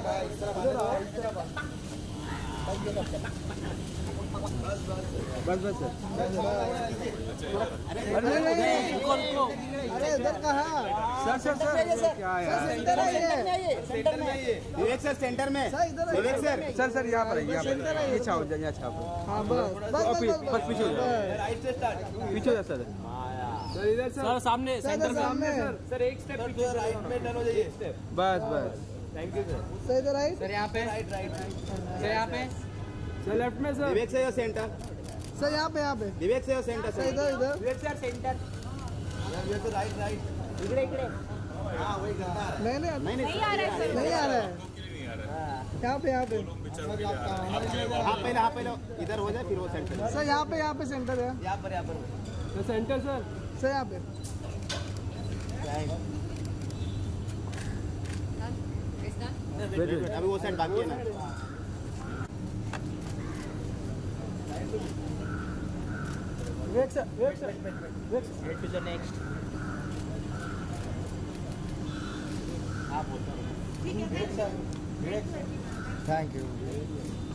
बस बस सर। अरे इधर कहाँ सर क्या यार सेंटर में ये विवेक सर सेंटर में विवेक सर सर यहाँ पर यहाँ छाओ यहाँ छाओ। हाँ बस बस पीछे हो जाओ पीछे हो जाओ सर इधर सर सामने सेंटर सामने सर एक स्टेप पीछे राइट में डन हो जाइए स्टेप। बस बस थैंक यू सर। सर इधर राइट सर यहाँ पे राइट सर यहाँ पे सर लेफ्ट में सर विवेक से सेंटर सर यहाँ पे विवेक से सेंटर सर इधर विवेक सर सेंटर राइट इकडे इकडे हाँ वही करना है नहीं नहीं आ रहा है यहाँ पे हाँ पहले इधर हो जाए फिर वो सेंटर सर यहाँ पे सेंटर है यहाँ पर सेंटर सर यहाँ पे अभी वो साइड बाकी है ना wait sir wait to the next आप बोलते थैंक यू